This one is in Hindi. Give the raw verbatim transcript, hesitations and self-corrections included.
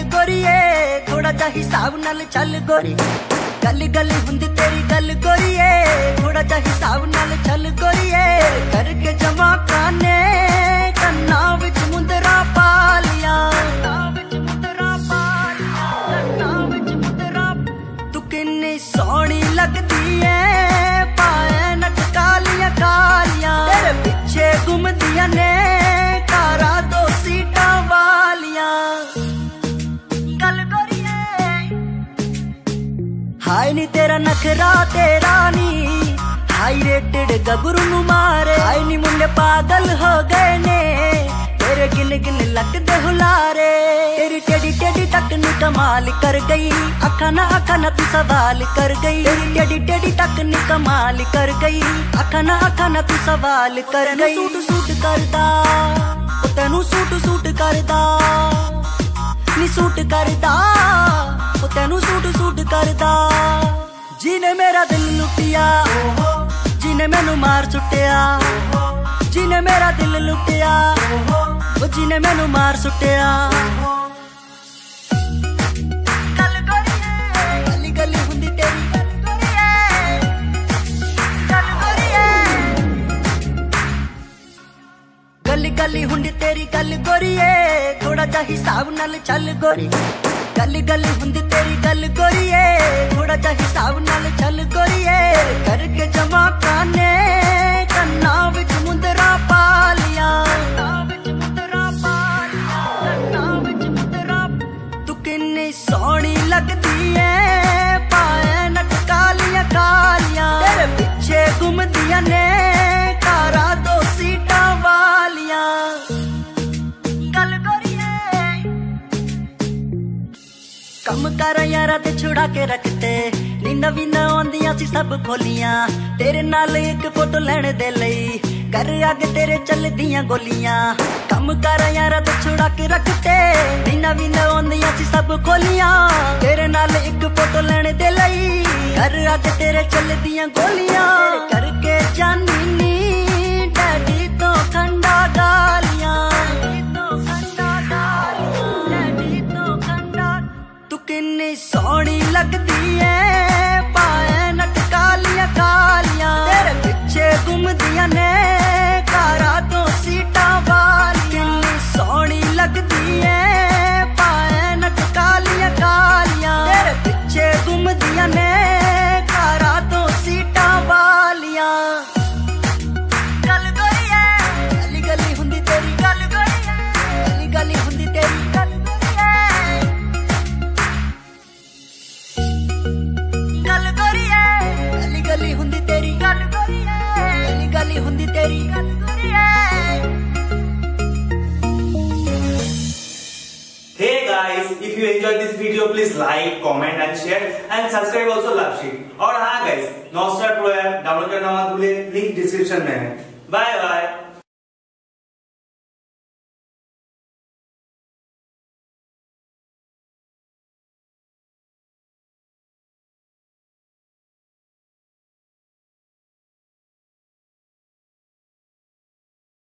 गोरिए थोड़ा जा हिसाब नाल चल गोरी। गल गल हुंदी तेरी गल गोरिए थोड़ा जा हिसाब नाल चल गोरिए। करके जमा काने कन्ना विच मुंदरा पालिया, तू किन्नी सोहनी लगदी है पाए नट कालियां कालियां। तेरे पिछे घुमदियां ने कारा दो सीटां वालियां। गल गोरिए हाय नी तेरा नखरा तेरा नी हाई रेटेड गबरू नू मारे। हाय नी मुंडे पागल हो गए ने तेरे गिन गिन लगदे हुलारे। तेरी टेढ़ी टेढ़ी टकनी कमाल कर गई, अखा ना अखा ना तू सवाल कर गई। तेरी टेढ़ी टेढ़ी टकनी कमाल कर गई, अखा ना अखा ना तू सवाल कर गई। सूट सूट करदा ओ तेनू सूट सूट करदा नी सूट करदा ओ तेनू सूट सूट करदा। जिने मेरा दिल लुटिया जिने मैनू मार सुटिया, जिने मेरा दिल लुटिया ओ जिने मैनू मार सुटिया। गल गोरिए गली गली हुंदी तेरी गल गोरिए, गल गोरिए गली गली हुंदी तेरी गल गोरिए थोड़ा जा हिसाब नाल चल गोरी। गली गली हुंदी तेरी गल गोरिए थोड़ा जा हिसाब नाल चल गोरिए। करके जमा काने कन्ना विच मुंदरा पालिया, तू किन्नी सोहनी लगदी है पाए नट कालियां कालियां। तेरे पिछे घुमदियां ने कारा दो सीटां वालियां। गल गोरिए कम कर यारा ते छुड़ा के रखते नी नवी न आंदियां सी सब खोलियां। तेरे नाल एक फोटो लेने दे लई कर अगे तेरे चलदियां गोलियां। कम कर यारा ते छुड़ा के रखते नी नवी न आंदियां सी सब खोलियां। तेरे नाल एक फोटो लेने दे लई कर अगे तेरे चलदियां गोलियां। करके जानी नी डैडी तो खंडा गालियां, तू किन्नी सोहनी लगदी है पाए नट कालियां कालियां। तेरे पिछे घुमदियां ने कारा दो सीटां वालियां। किन्नी सोहनी लगदी है पाए नट कालियां कालियां। तेरे पिछे घुमदियां ने कारा दो सीटां वालियां। गल गोरिए गली गली हुंदी तेरी गल गोरिए, गली गली हुंदी तेरी गल गोरिए। गल गोरिए गली गली हुंदी तेरी गल गोरिए, गली गली हुंदी तेरी गल गोरिए। Hey guys, if you enjoyed this video, please like, comment and share and subscribe also love sheet। और हाँ guys, नॉस्टार प्रो ऐप डाउनलोड करना मत भूलिए, लिंक डिस्क्रिप्शन में है। Bye bye.